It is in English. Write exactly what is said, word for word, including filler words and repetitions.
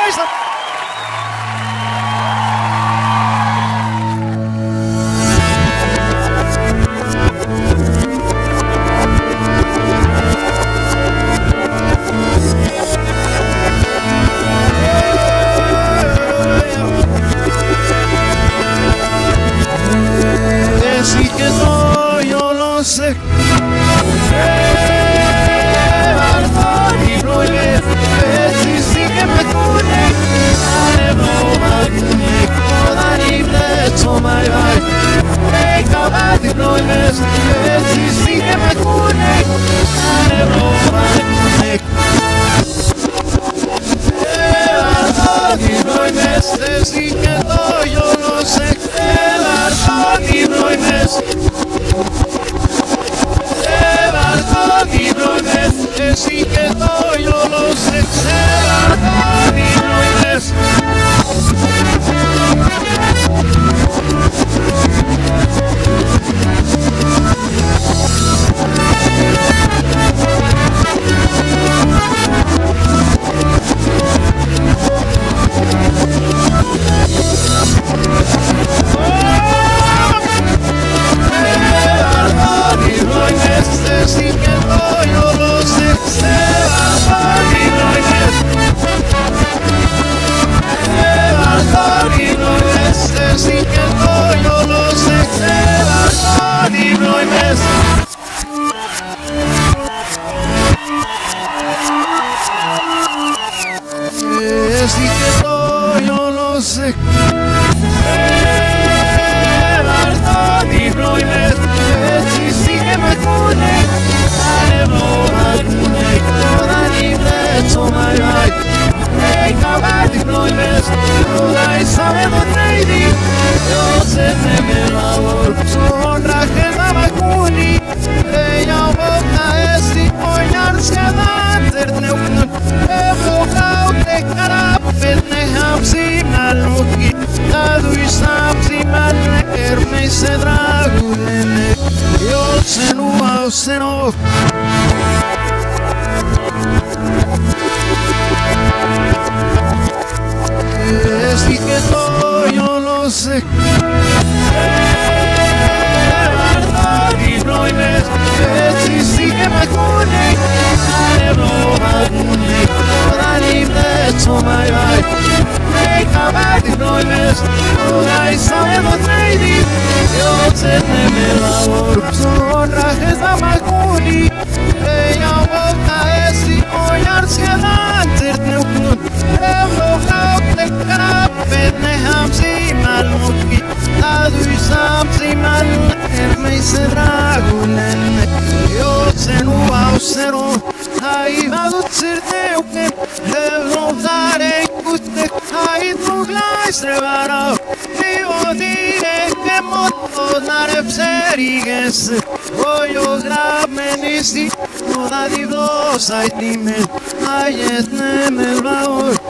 Decir que no, yo lo sé. Decir que no, yo no sé. Decir que no, yo lo sé. Decir que no, yo lo sé. Decir que no, yo lo sé. Decir que no, yo lo sé. Se dragulene, yo se no, se no. Decir que no, yo lo sé. Decir que me cune, no me toda libre, toma y va. Ai vado certe uke devo dare kutte ai nuglai strevaro devo dire che molto nare pseriges voglio gramenisti moda di vos ai time ai etne me